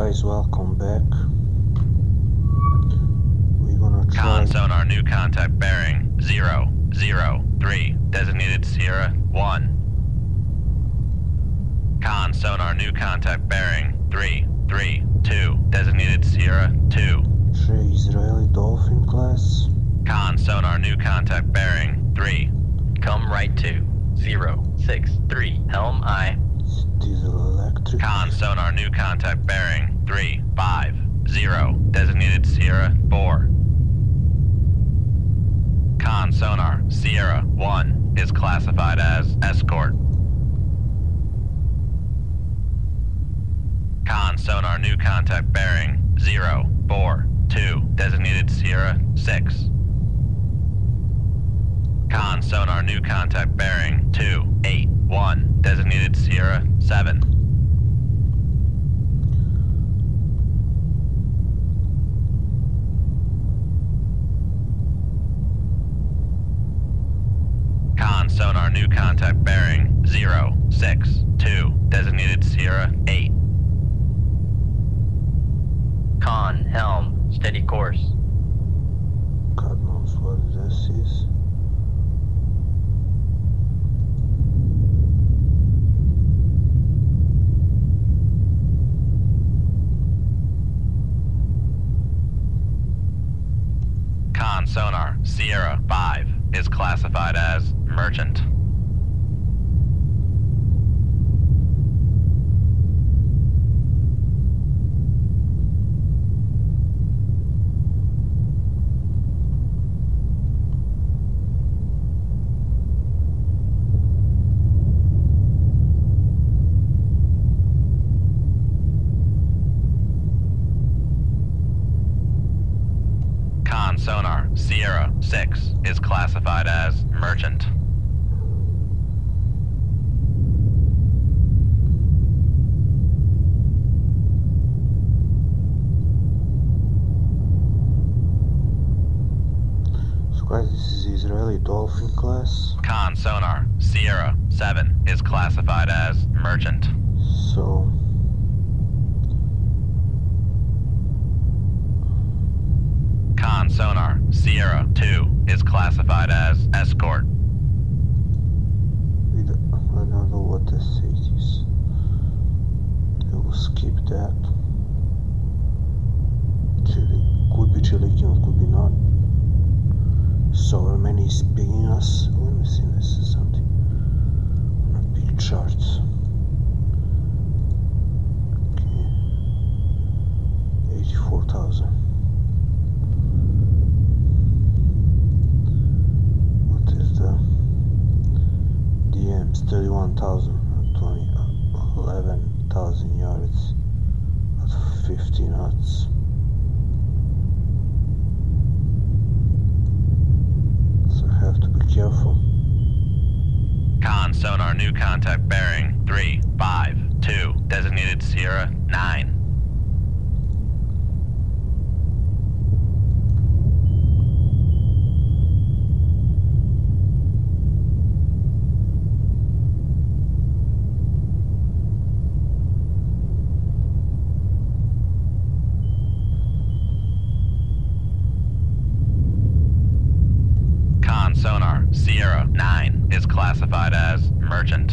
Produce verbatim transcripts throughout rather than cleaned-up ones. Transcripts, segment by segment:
guys, welcome back. We're gonna try... Con sonar, new contact bearing, zero, zero, three, designated Sierra, one. Con sonar, new contact bearing, three, three, two, designated Sierra, two. Three Israeli Dolphin class. Con sonar, new contact bearing, three. Come right to, zero, six, three, helm I. It's diesel electric. Con sonar, new contact bearing, three, five, zero, designated Sierra, four. Con sonar, Sierra, one, is classified as escort. Con sonar, new contact bearing, zero, four, two, designated Sierra, six. Con sonar, new contact bearing, two, eight, one, designated Sierra, seven. Con sonar, new contact bearing, zero, six, two, designated Sierra, eight. Con, helm, steady course. God knows what this is. Con sonar, Sierra, five, is classified as merchant. Con sonar, Sierra, six, is classified as merchant. So guys, this is Israeli Dolphin class. Con sonar, Sierra, seven, is classified as merchant. So... Con sonar, Sierra, two, is classified as escort. We don't, I don't know what this is. I will skip that. Chili, could be Chilikion, could be not. So Romania is pinging us. Let me see, this is something on a big chart. Okay. eighty-four thousand. D Ms thirty-one thousand, twenty, eleven thousand yards at fifty knots. So I have to be careful. Con sonar, new contact bearing, three, five, two, designated Sierra, nine. Con sonar, Sierra, nine, is classified as merchant.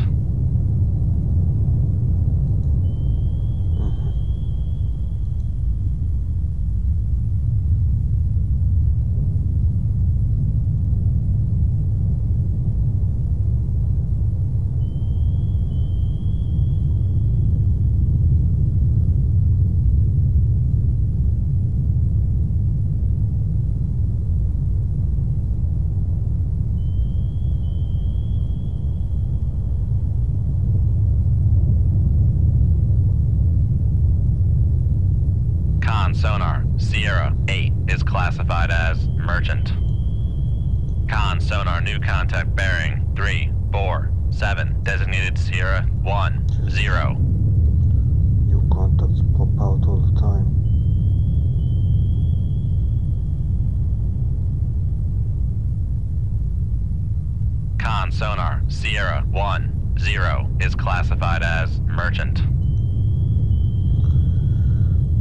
Con sonar, Sierra, eight, is classified as merchant. Con sonar, new contact bearing, three, four, seven, designated Sierra, one, zero. New contacts pop out all the time. Con sonar, Sierra, one, zero, is classified as merchant.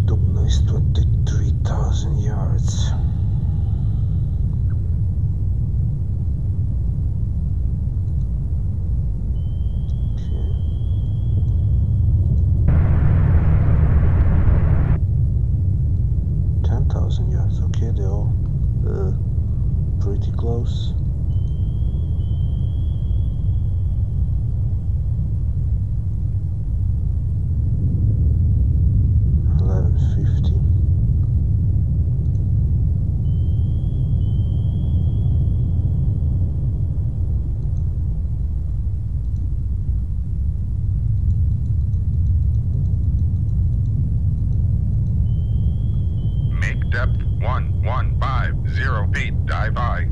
depth one one five zero feet, dive I.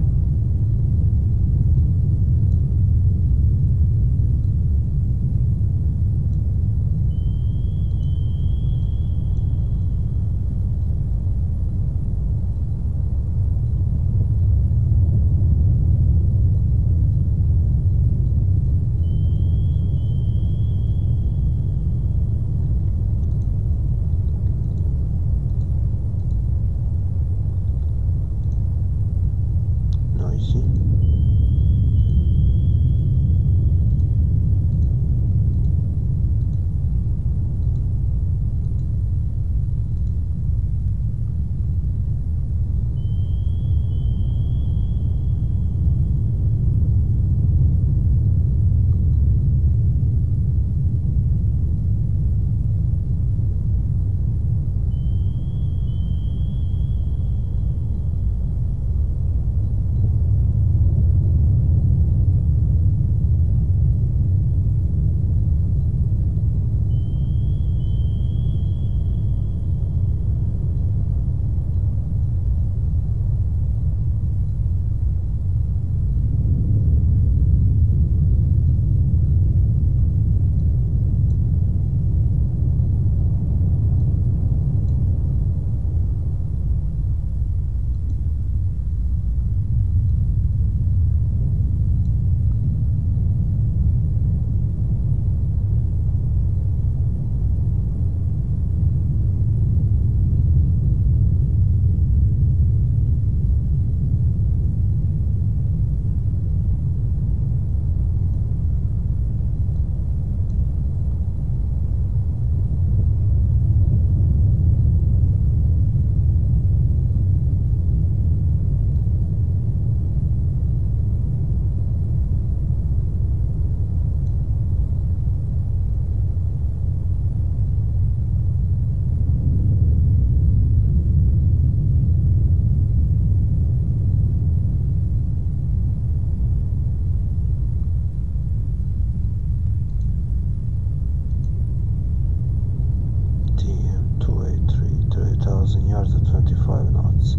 yards at twenty-five knots.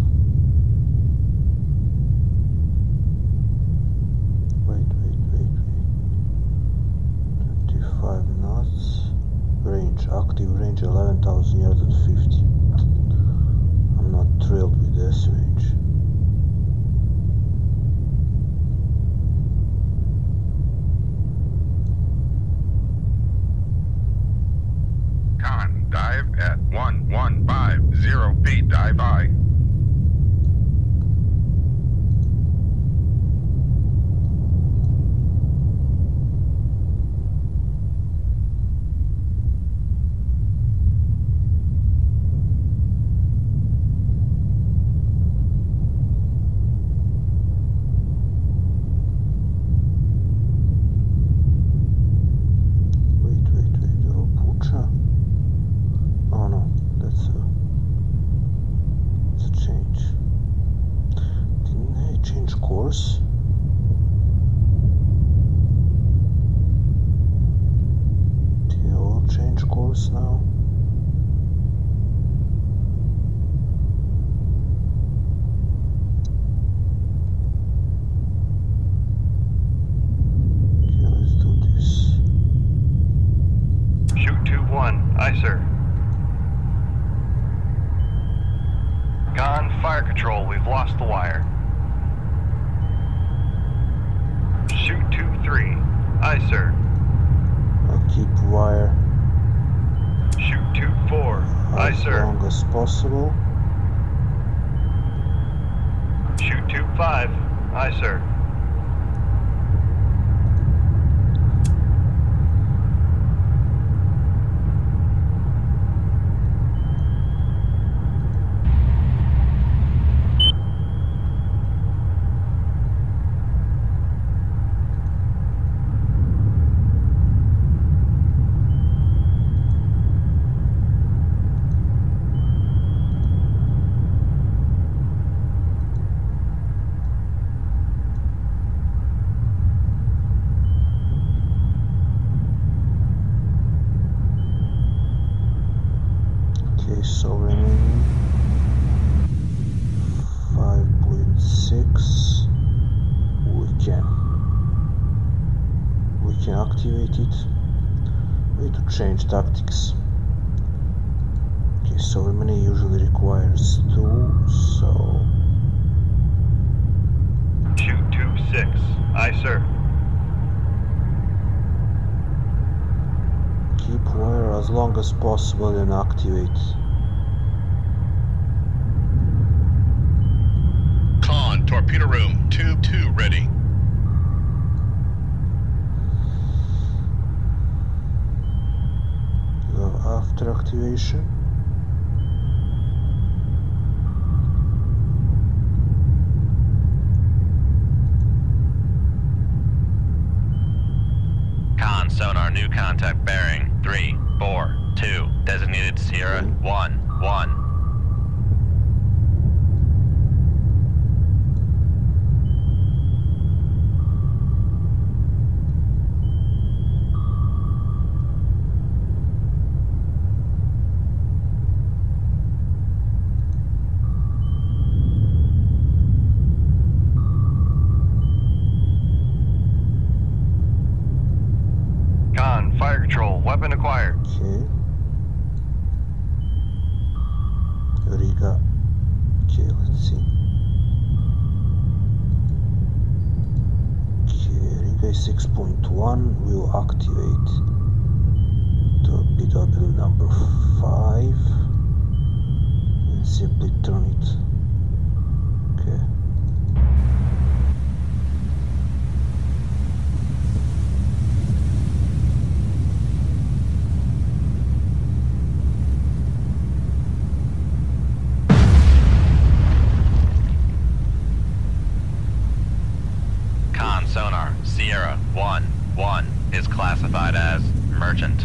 Wait, wait, wait, wait. twenty-five knots. Range, active range eleven thousand yards at fifty. I'm not thrilled with this range. Con, dive at one one five zero feet, dive I. Now. Okay, let's do this. Shoot two one, aye sir. Con, fire control, we've lost the wire. Shoot two three, aye sir. I'll keep wire. Shoot two four, aye as sir. long as possible. Shoot two five, aye sir. Okay, so remaining six. We can. We can activate it. We need to change tactics. Okay, so remaining usually requires two, so... Shoot two six. Aye, sir. Keep wire as long as possible and activate. Con, torpedo room, tube two ready. Go after activation. Con sonar, new contact bearing three four two, designated Sierra one one. Con, fire control, weapon acquired. Okay. Riga. Okay, let's see. Okay, Riga six point one will activate torpedo bill number five and simply turn it. Okay. Con sonar, Sierra one one is classified as merchant.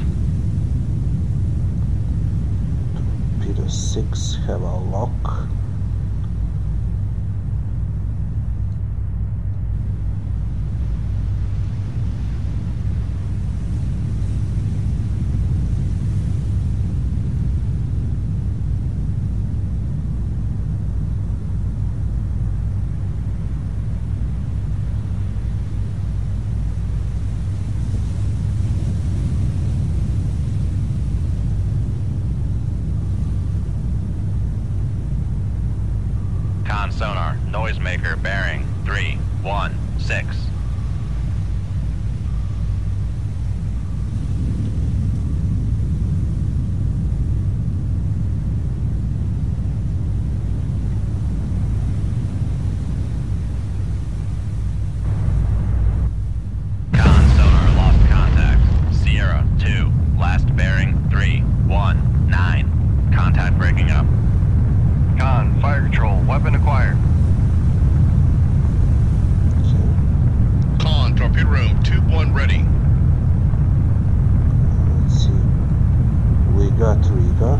Torpedo six have a lock. Con sonar, noisemaker bearing three one six. Con sonar, lost contact. Sierra two, last bearing three one nine. Contact breaking up. Con, fire control, weapon acquired. Okay. Con, torpedo room, tube one ready. Let's see. We got Riga.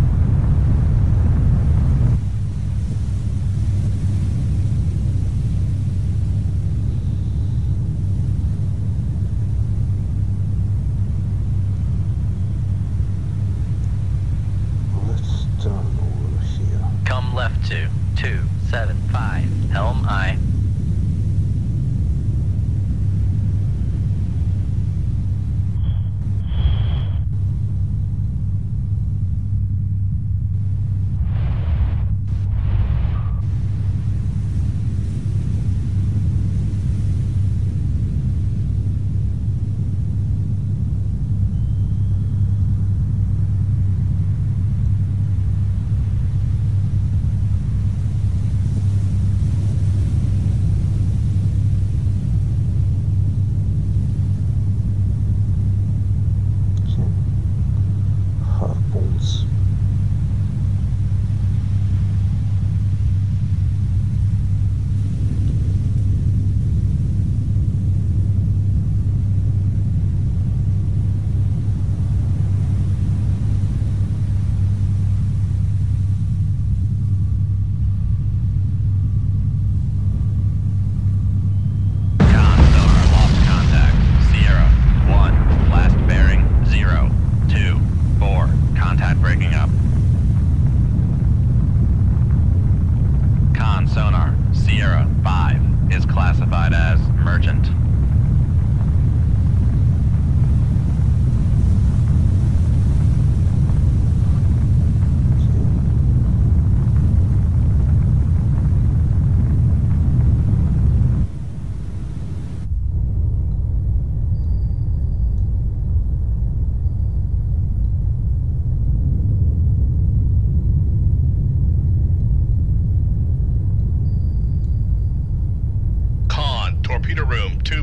Let's turn over here. Come left to two seven five, helm aye.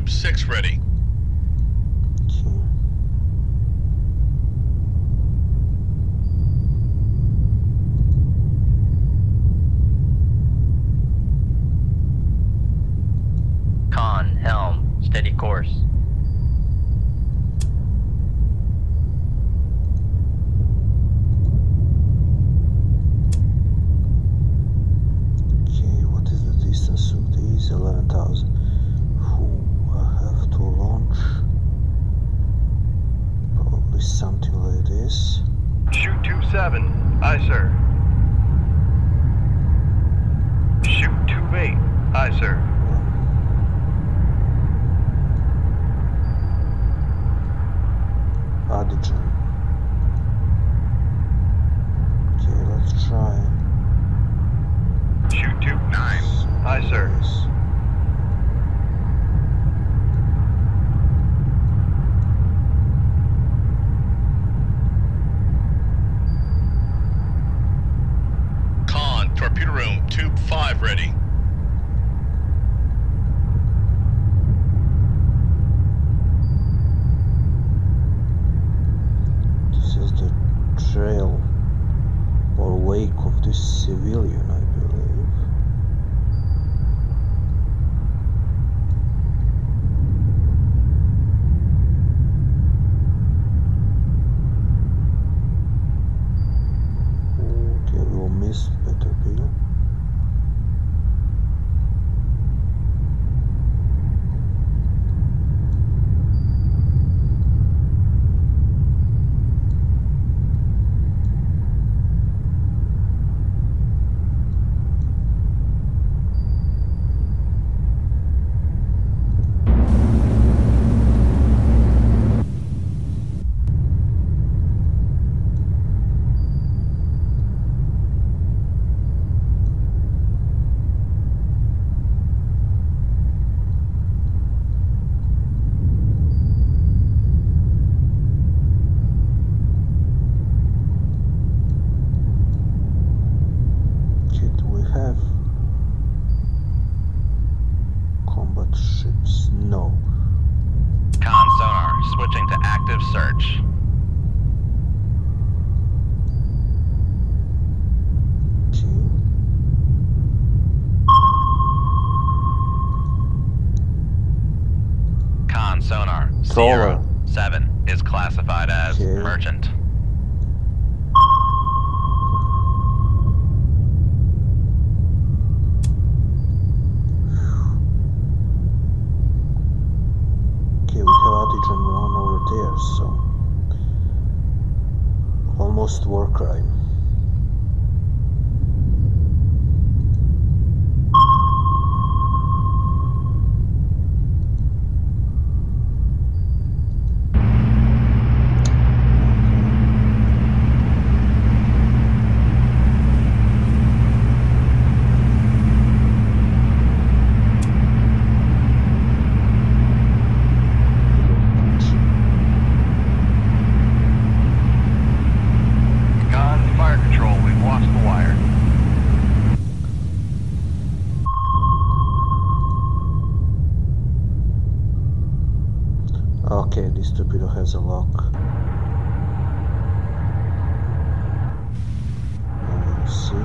Tube six ready. Okay. Con, helm, steady course. Okay, what is the distance of these? eleven thousand. I have to launch probably something like this. Shoot two seven. Aye, sir. Shoot two eight. Aye, sir. Adijan. Okay, let's try. Shoot two nine. Aye, sir. Yes. Con, torpedo room, tube five ready. This is the trail or wake of this civilian, I believe. Okay, we'll miss better Peter. Okay, do we have combat ships? No. Con sonar, switching to active search. Okay. Con sonar, Trawler. Sierra seven is classified as Okay. merchant. Okay, we have Adijan one over there, so almost war crime. Con, fire control. We've lost the wire. Okay, this torpedo has a lock. Uh, see.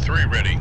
three ready.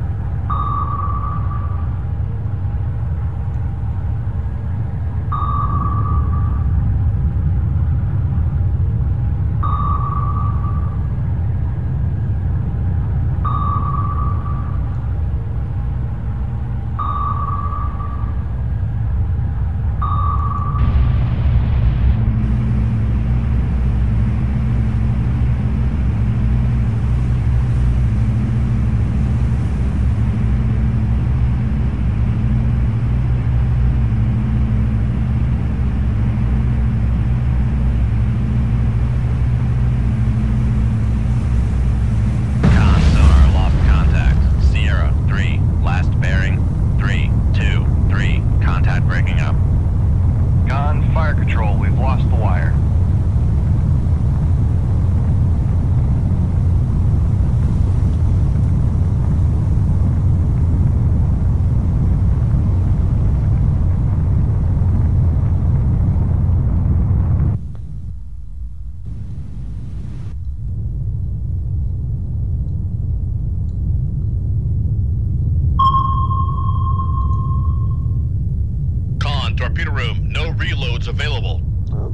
Torpedo room, no reloads available. Oh.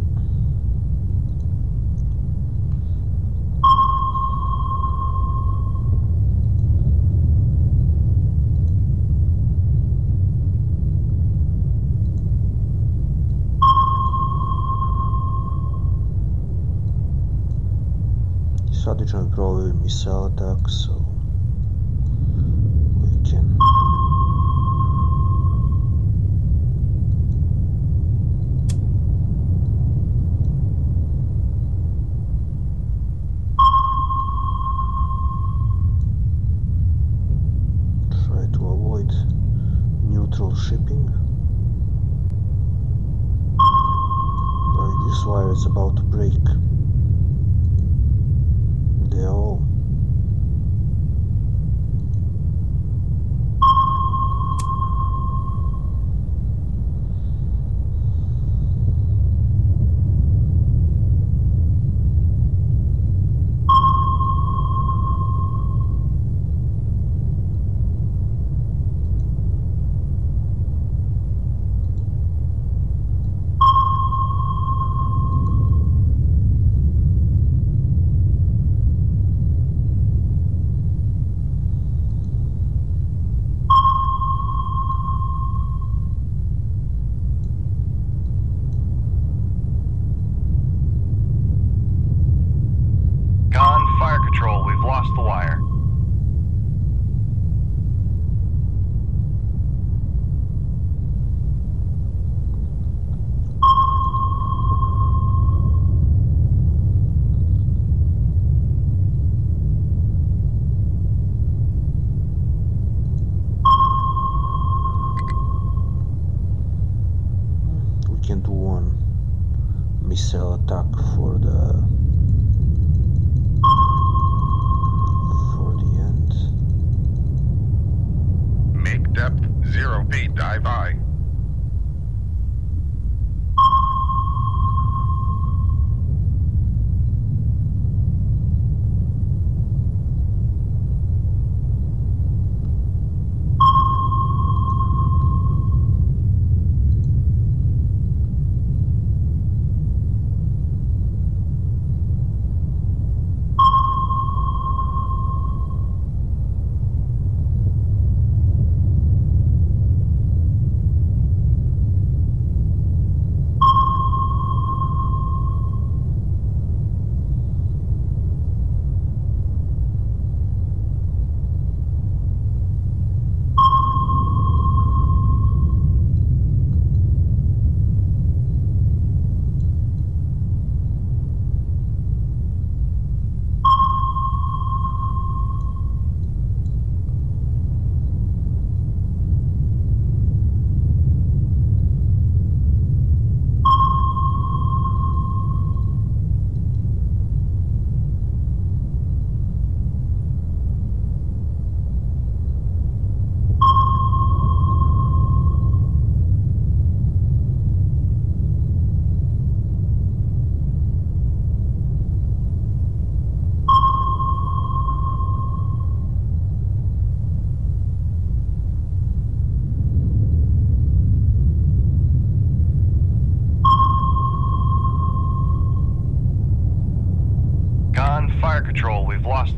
Sad ćemo probati missile attack, so we can. Shipping. Like this wire is about to break. They all. Lost the wire. We can do one missile attack for the Depth zero feet, dive by.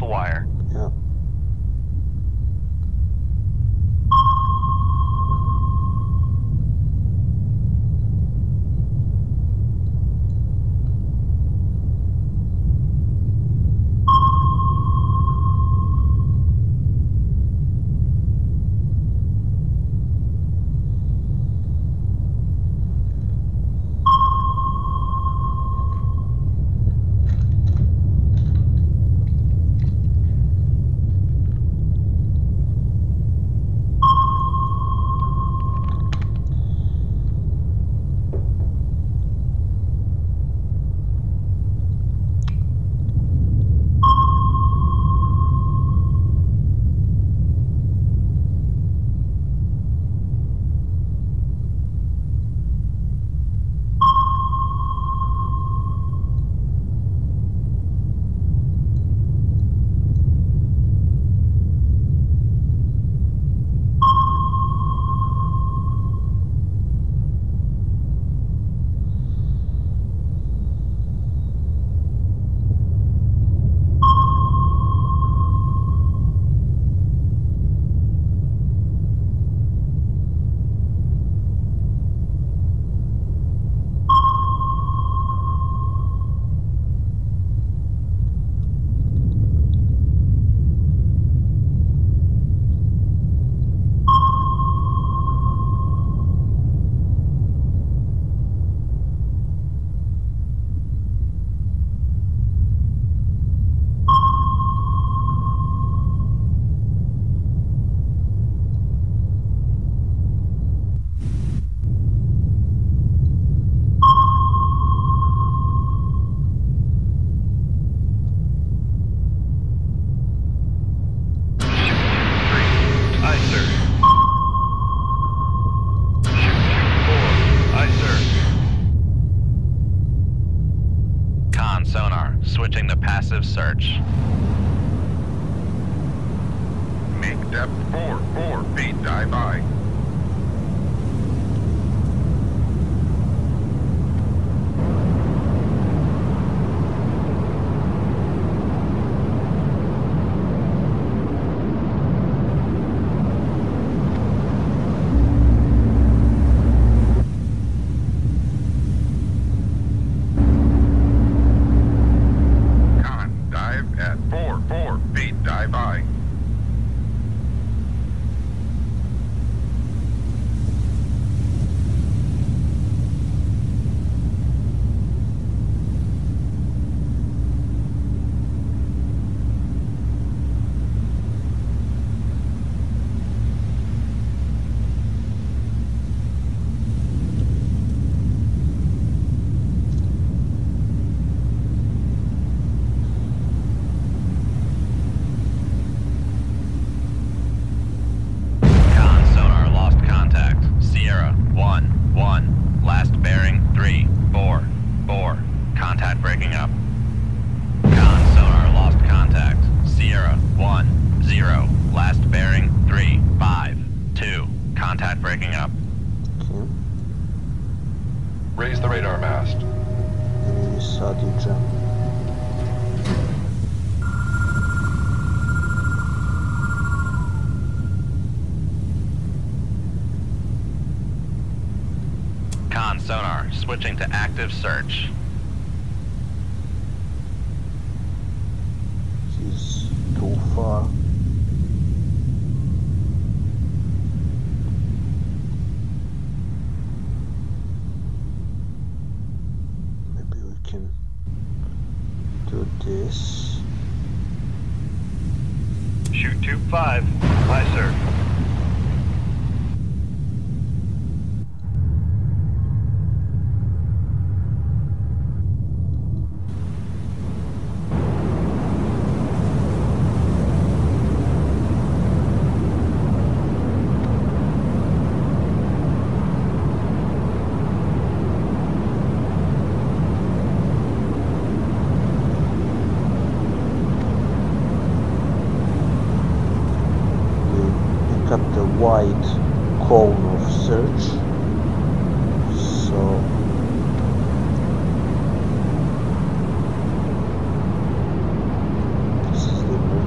the wire. Yeah. Switching to passive search. Make depth four, four feet, dive by. Raise the radar mast. Con sonar, switching to active search. He's too far. Do this. Shoot tube five. Aye, sir. Up the wide cone of search, so this is the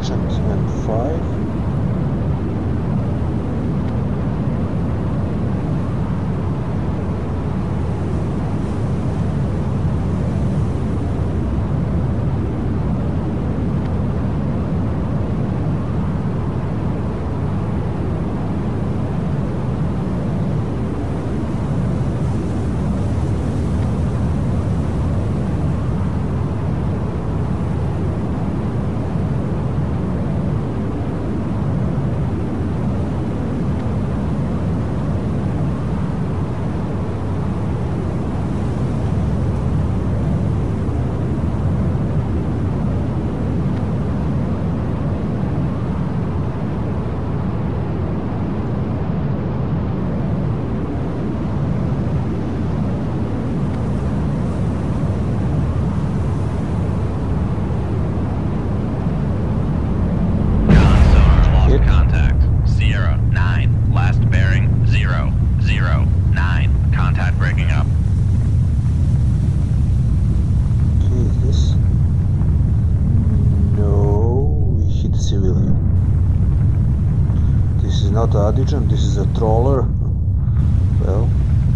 not Adijan, this is a trawler. Well,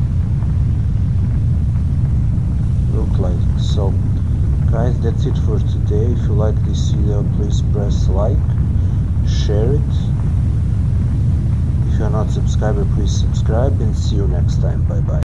look like so. Guys, that's it for today. If you like this video, please press like, share it. If you are not subscriber, please subscribe, and see you next time. Bye bye.